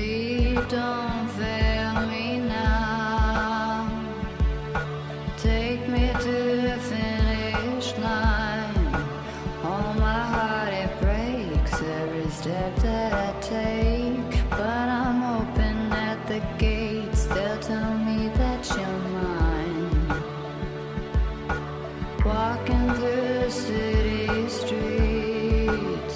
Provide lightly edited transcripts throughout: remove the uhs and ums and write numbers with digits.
Please don't fail me now. Take me to the finish line. Oh, my heart, it breaks every step that I take. But I'm hoping at the gates they'll tell me that you're mine. Walking through the city streets,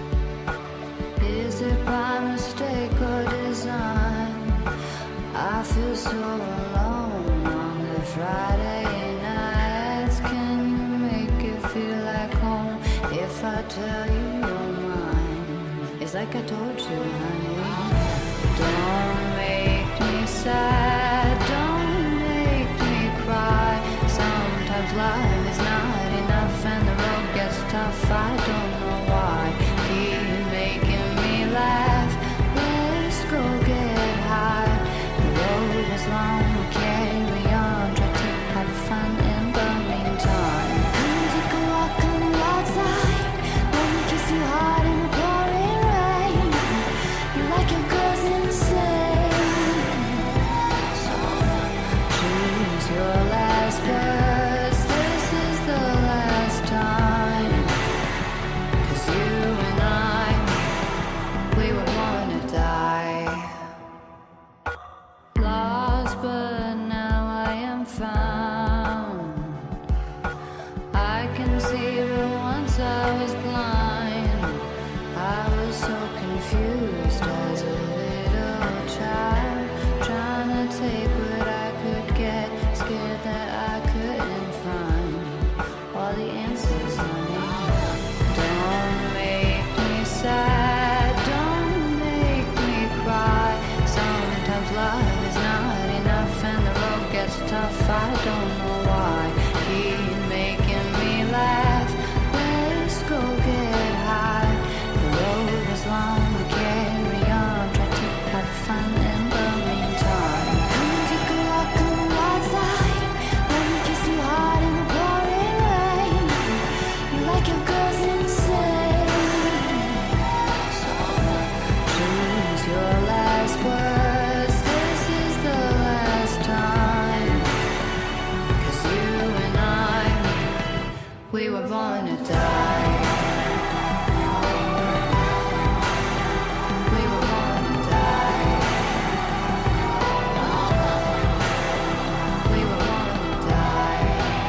is it by mistake or design? I feel so alone on the Friday nights. Can you make it feel like home if I tell you you're mine? It's like I told you, honey. Don't make me sad, don't make me cry. Sometimes life is not enough and the road gets tough. I don't know why. Keep making me laugh. Let's go get high. The road is long, we'll carry on. Try to have fun in the meantime. Come take a walk on the wild side. Let me kiss you hard in the pouring rain. You like your girls insane. So choose your last words. This is the last time. 'Cause you and I, we were born to die. Lost, but now I am found. I can see, but once I was blind. I was so confused as a little child, trying to take what I could get, scared that I couldn't find all the answers, honey. Don't make me sad, don't make me cry. Sometimes love is not enough and the road gets tough. I don't know why. Keep making me laugh. Let's go get high. The road is long, we'll carry on. Try to have fun in the meantime. Come take a walk on the wild side. Let me kiss you hard in the pouring rain. You like your girls insane. So choose your last words. This is the last time. 'Cause you and I, we were born to die. We were born to die. We were born to die.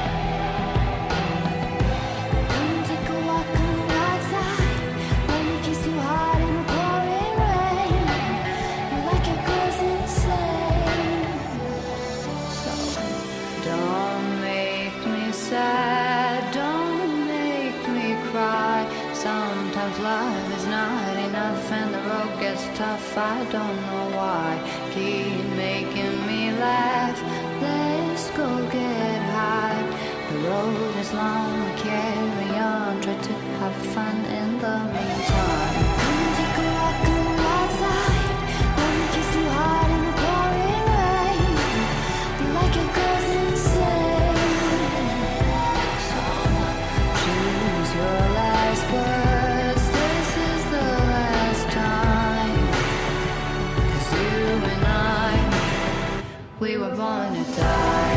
Come take a walk on the wild side. Let me kiss you hard in the pouring rain. You like your girls insane. So don't make me sad, don't make me cry. Sometimes life is not enough and the road gets tough. I don't know why. Keep making me laugh. Let's go get high. The road is long, we carry on. Try to have fun in the meantime. Come take a walk on the wild side. Let me kiss you hard in the pouring rain. You like your girls insane. So choose your last words. This is the last time. 'Cause you and I, we were born to die.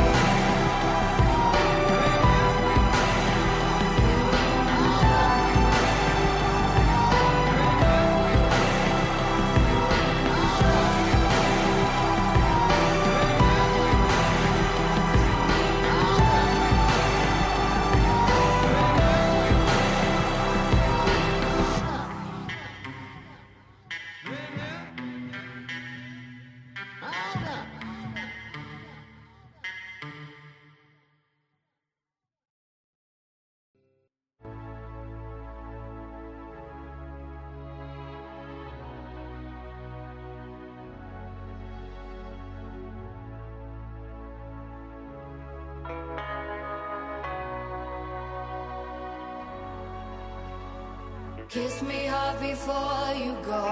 Kiss me hard before you go.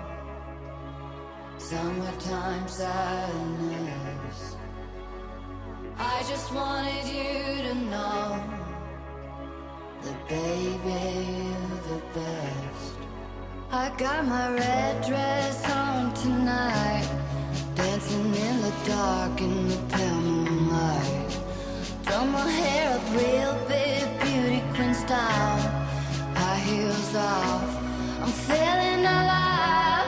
Summertime sadness. I just wanted you to know that baby, you're the best. I got my red dress on tonight, dancing in the dark in the pale moonlight. Done my hair up real big, beauty queen style, high heels off, I'm feeling alive.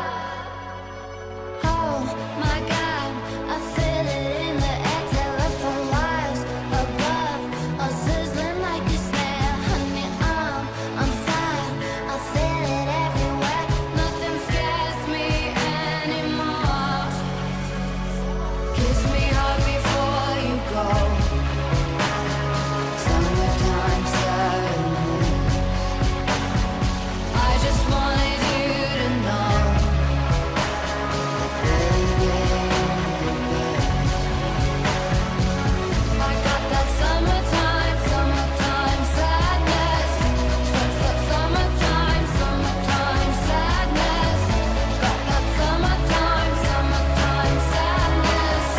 Oh my God, I feel it in the air, telephone wires above, all sizzling like a snare. Honey, I'm fire, I feel it everywhere, nothing scares me anymore. Kiss me hard before you go. Summertime sadness, I just wanted you to know that baby, you're the best. I got that summertime, summertime sadness. Summertime, summertime sadness. Got that summertime, summertime sadness.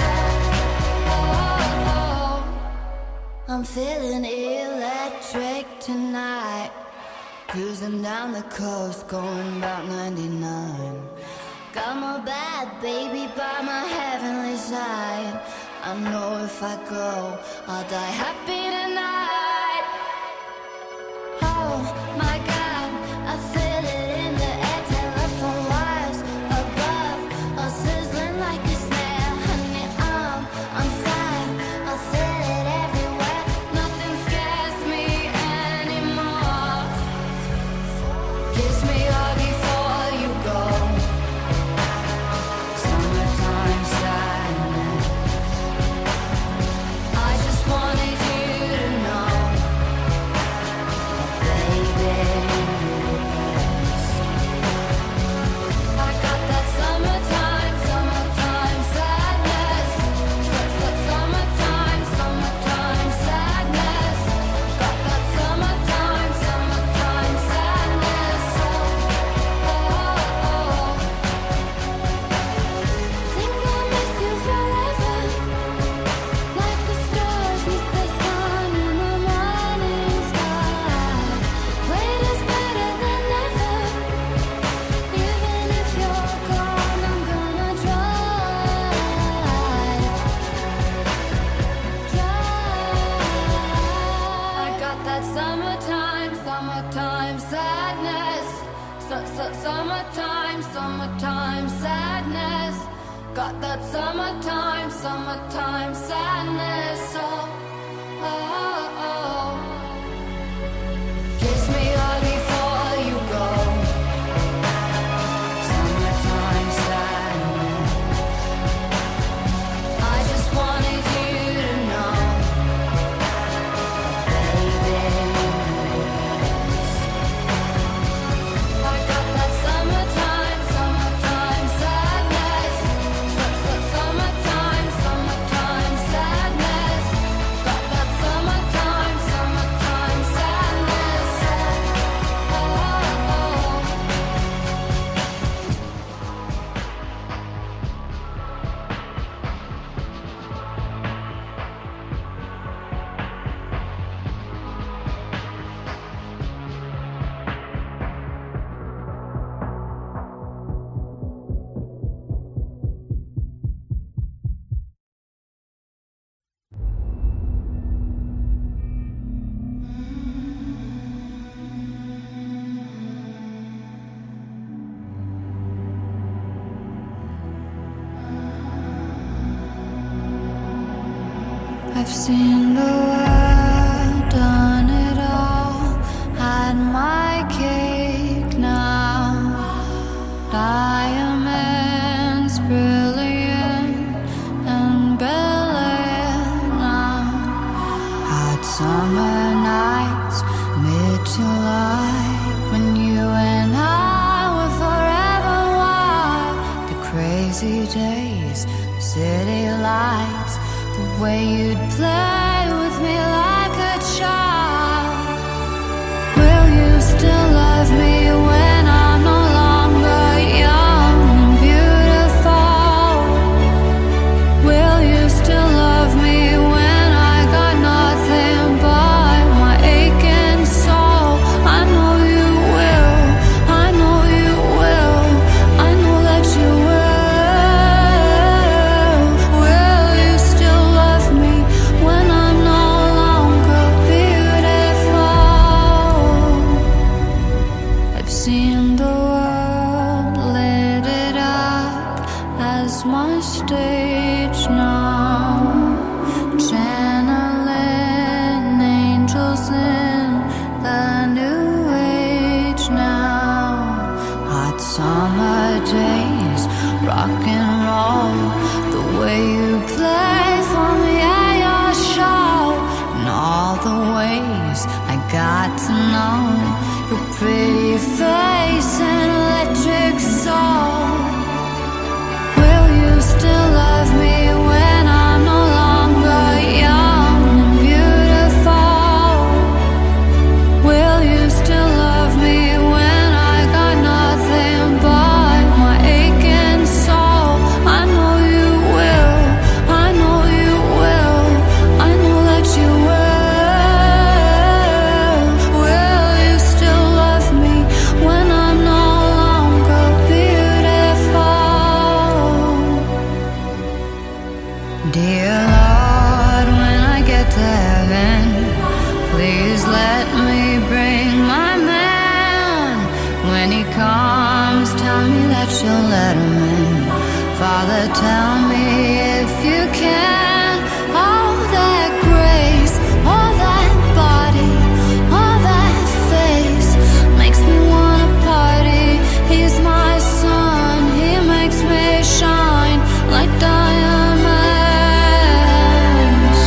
Oh, I'm feeling electric tonight, cruising down the coast, going about 99. Got my bad baby by my heavenly side. I know if I go, I'll die happy tonight. Oh my God, I feel it in the air, telephone wires above, all sizzling like a snare. Honey, I'm fire, I feel it everywhere, nothing scares me anymore. Kiss me hard before you go. Summertime sadness, I just wanted you to know that baby, you're the best. I got that summertime, summertime sadness. Summertime, summertime sadness. Got that summertime, summertime sadness. Think I'll miss you forever, like the stars miss the sun in the morning sky. Wait is better than never. Even if you're gone, I'm gonna try. I got that summertime, summertime sadness. Summertime, summertime sadness. Got that summertime, summertime sadness. Oh. Kiss me hard before you go. Summertime sadness, I just wanted you to know that baby, you're the best. I got that summertime, summertime sadness. Summertime, summertime sadness. Got that summertime, summertime sadness. I've seen the world, done it all, had my cake now. Diamonds brilliant and brilliant now. Hot summer nights, mid-July, when you and I were forever wild. The crazy days, the city lights, the way you'd play with me like a child. Will you still love me when I'm no longer young and beautiful? Will you still love me when I got nothing but my aching soul? I know you will, I know you will. eyes, I got to know your pretty face and electric soul. Will you still love me when I'm no longer young and beautiful? Will you still love me when I got nothing but my aching soul? I know you will, I know you will, I know that you will. Will you still love me when I'm no longer beautiful? Dear Lord, when I get to heaven, please let me bring my man. When he comes, tell me that you'll let him in. Father, tell me if you can. All that grace, all that body, all that face makes me wanna party. He's my sun, he makes me shine like diamonds.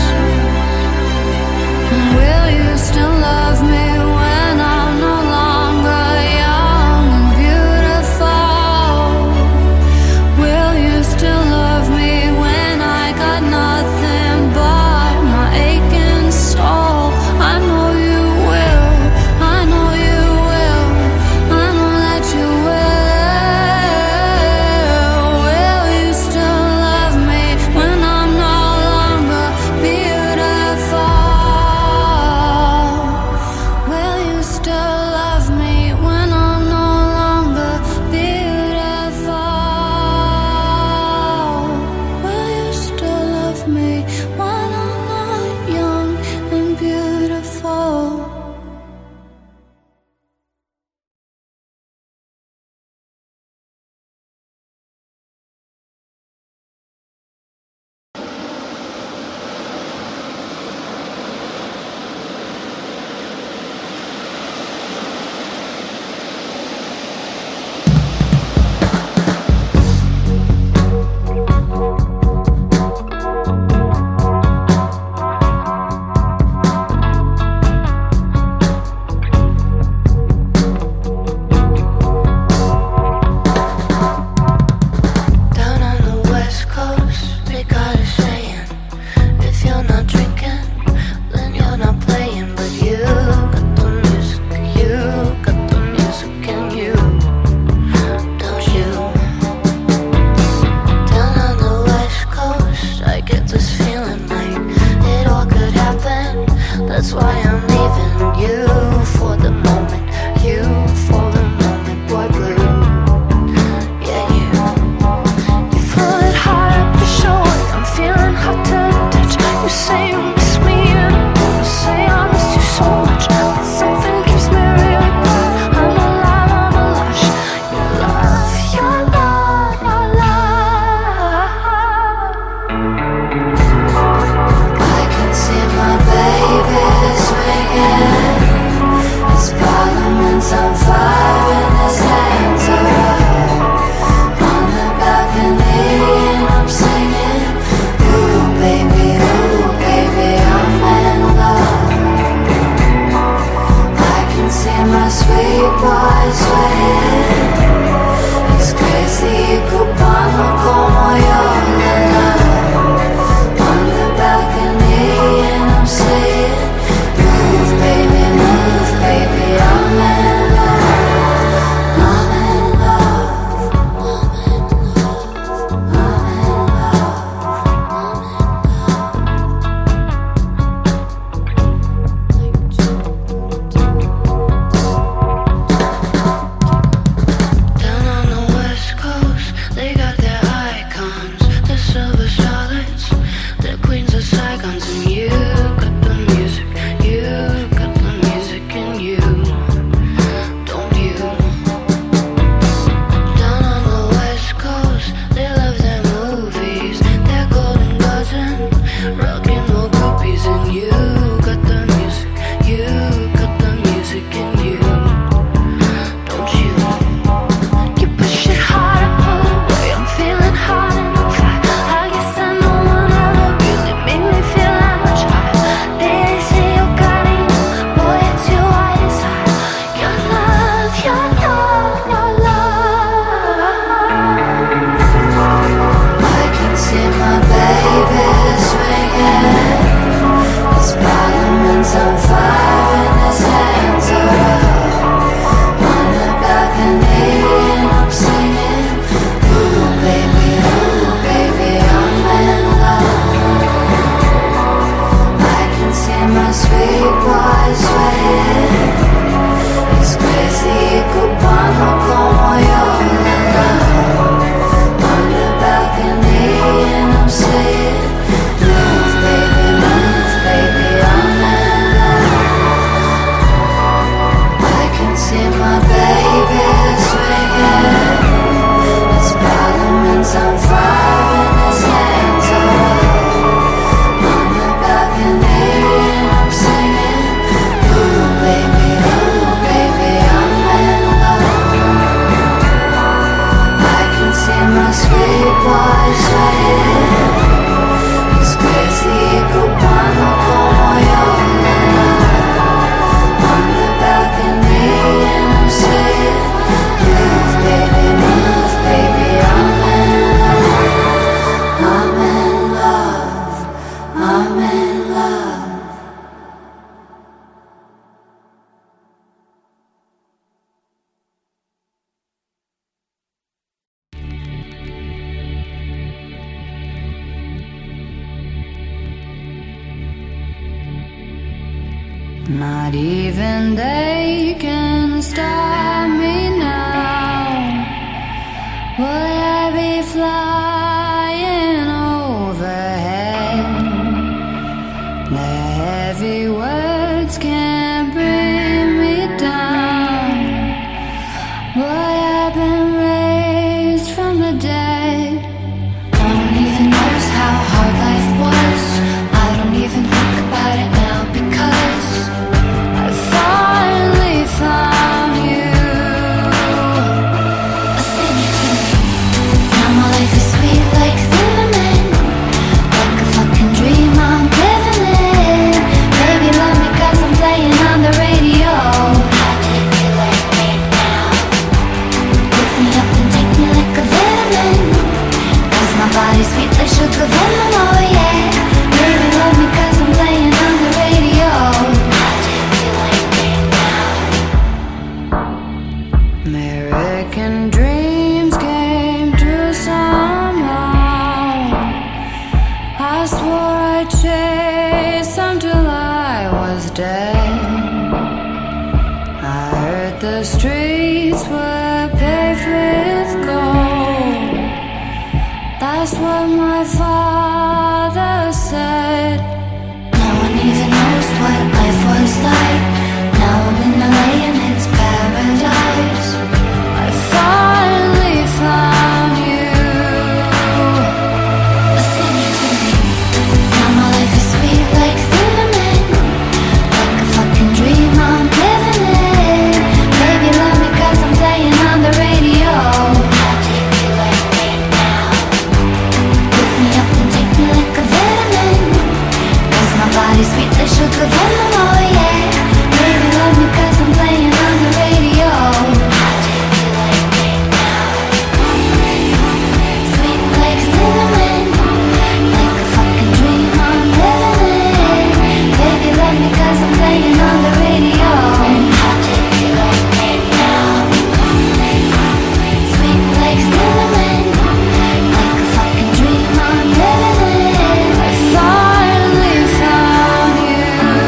Will you still love me when I'm no longer young and beautiful? Will you still love me when I got nothing but my aching soul? I know you will, I know you will, I know that you will. Will you still love me when I'm no longer beautiful? Will you still love me when I'm no longer beautiful? Will you still love me when I'm not young and beautiful? Down on the West Coast, they got a saying: if you're not drinking, then you're not playing. But you got the music, you got the music in you, don't you? Down on the West Coast, I get this feeling like it all could happen. That's why I'm leaving you for the moment, you for the moment, boy blue. Yeah, you pull it hard up your shoulder. I'm feeling hot to the touch. You say you miss me, and you say I miss you so much. But something keeps me really quiet. I'm alive, I'm alive. Your love, your love, your love. I can see my baby swinging his Not even they can stop me now. Will I be flying overhead? The heavy words can't bring me down. Boy, I've been raised from the dead. No one even knows how hard life was. I don't even think about it now because I finally found you. Sing it to me. Now my life is sweet like cinnamon, like a fucking dream I'm living in. Baby, love me 'cause I'm playing on the radio. How do you like me now? Pick me up and take me like a vitamin, 'cause my body's sweet like sugar venom, oh yeah. Baby, love me 'cause I'm playing on the radio. How do you like me now? American dreams came true somehow. I swore I'd chase them till I was dead. I heard the streets were paved with gold. That's what my father said. No one even knows what life was like. Now I'm in LA and it's paradise. I finally found you. Sing it to me. Now my life is sweet like cinnamon, like a fucking dream I'm living in. Baby, love me 'cause I'm playing on the radio. How do you like me now? Pick me up and take me like a vitamin, 'cause my body's sweet like sugar venom, oh yeah. Baby, love me 'cause I'm playing on the radio. How do you like me now? Sweet like cinnamon, like a fucking dream I'm living in. Baby, love me 'cause I'm playing on the radio. How do you like me now? Sweet like cinnamon, like a fucking dream I'm living in. I finally found you.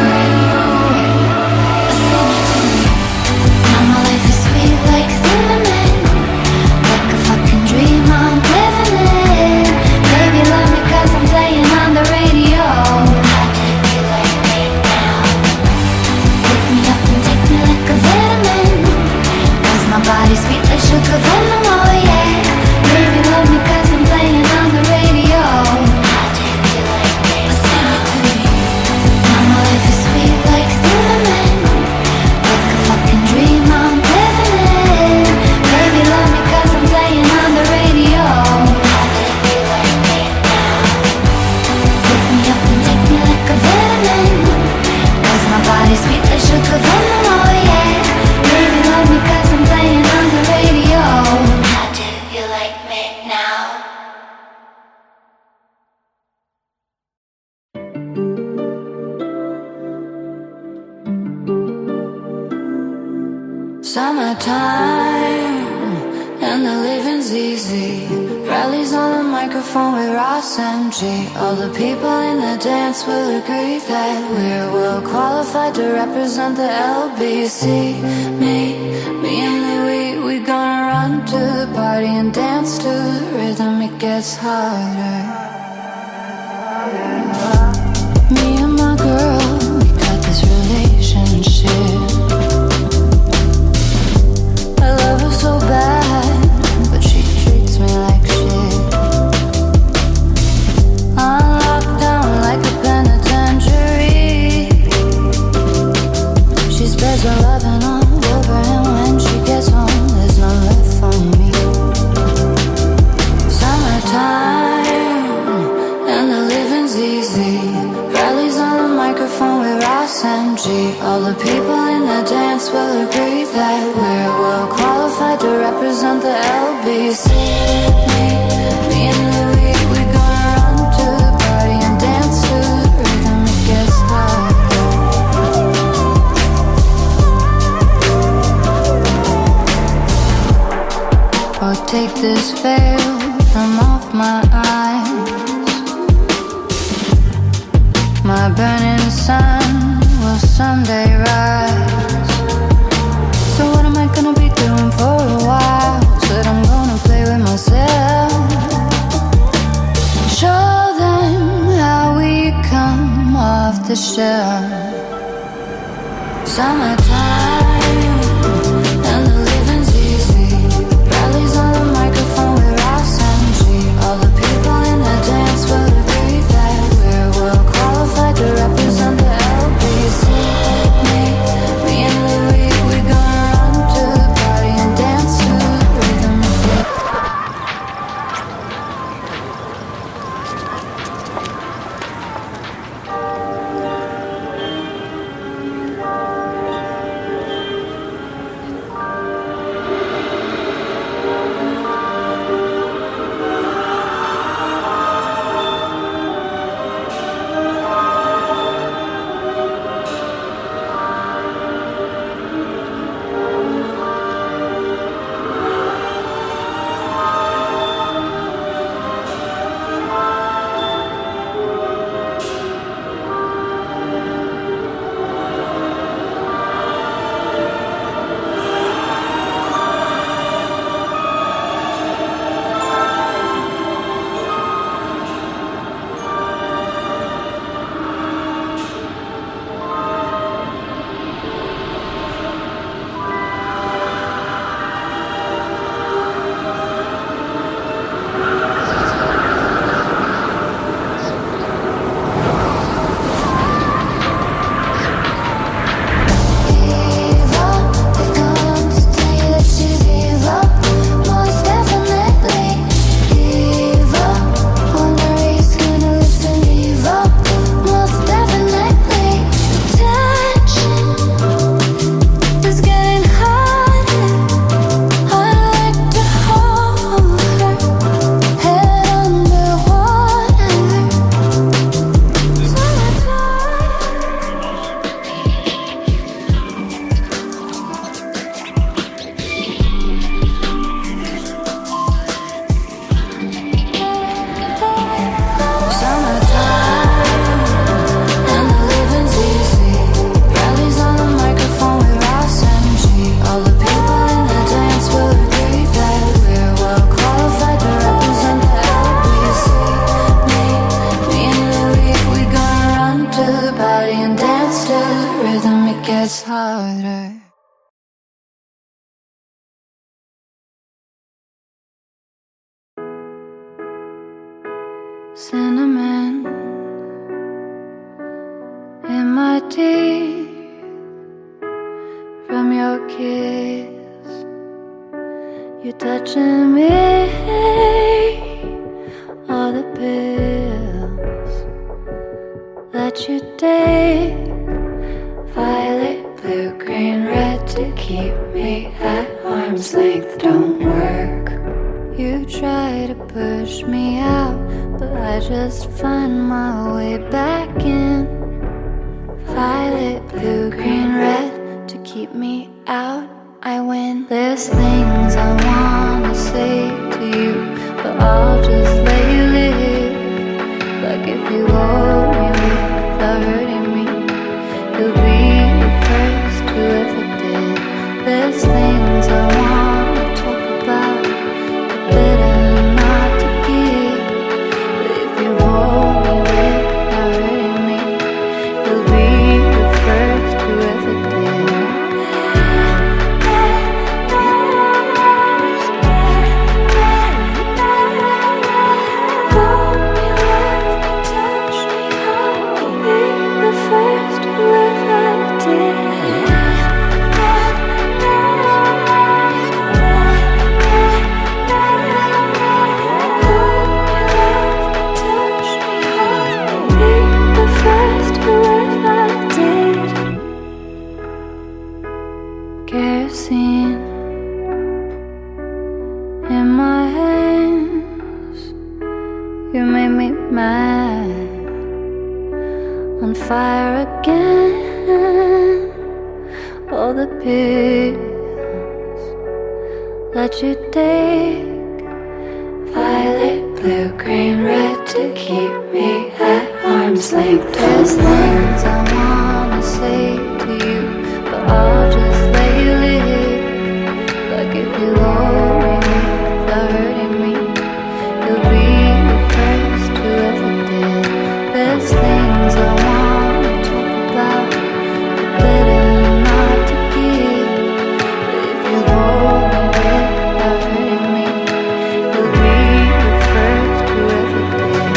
Sing it to me. Now my life is sweet like cinnamon, like a fucking dream I'm living in. Baby, love me 'cause I'm playing on the radio. How do you like me now? Pick me up and take me like a vitamin, 'cause my body's sweet like sugar venom, oh yeah. Baby, love me 'cause I'm playing on the radio. How do you like me? Sing it to me. Now my life is sweet like cinnamon, like a fucking dream I'm living in. Baby, love me 'cause I'm playing on the radio. How do you like me now? Pick me up and take me like a vitamin, 'cause my body's sweet like sugar venom, oh yeah. Baby, love me 'cause I'm playing on the radio. How do you like me now? Summertime and the living's easy. Rallies on the microphone with Ross and G. All the people in the dance will agree that we're well qualified to represent the LBC. Me and Louis, we gonna run to the party and dance to the rhythm. It gets harder. Me and my girl, we got this relationship. I love her so bad, but she treats me like shit. I'm locked down like a penitentiary. She spreads her loving all over, and when she gets home, there's none left for me. Summertime and the living's easy. Rallies on the microphone with Ross and G. All the people in the dance will agree that we're well qualified to represent the LBC. Me and Louis, we gonna run to the party and dance to the rhythm. It gets harder. Oh, take this veil from off my eyes. My burning sun will will someday rise. So what am I gonna be doing for a while? Said I'm gonna play with myself. Show them how we come off the shelf. Summertime and the living's easy. Rallies on the microphone with Ross and G. All the people in the dance will agree that we're well qualified to represent the LBC. Me and Louis, we gonna run to the party and dance to the rhythm of it. Harder. Cinnamon in my teeth from your kiss. You're touching me, all the pills that you take. Violet, blue, green, red to keep me at arm's length don't work. You try to push me out, but I just find my way back in. Violet, blue, green, red to keep me out, I win. There's things I wanna say to you, but I'll just let you live. Like if you hold me without hurting me, you'll be the first who ever did. There's things I wanna talk about, but better not to give. But if you hold me without hurting me, you'll be the first who ever did. Hold me, love me, touch me, I'll be the first who ever did. Kerosene in my hands, you made me mad, on fire again. All the pills that you take, violet, blue, green, red to keep me at arm's length. There's things I wanna say I'll just let you live. Like if you hold me without hurting me, you'll be the first who ever did. There's things I wanna talk about, but better not to give. But if you hold me without hurting me, you'll be the first who ever did.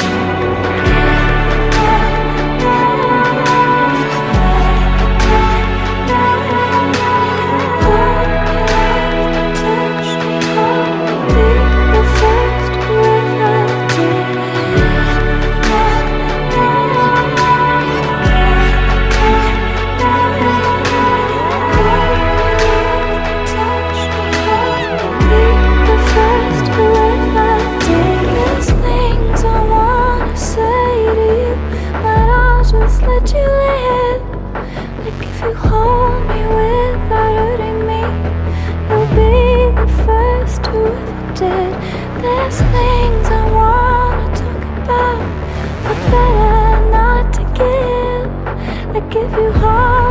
Just let you live. Like if you hold me without hurting me, you'll be the first who ever did. There's things I wanna talk about, but better not to give. Like if you hold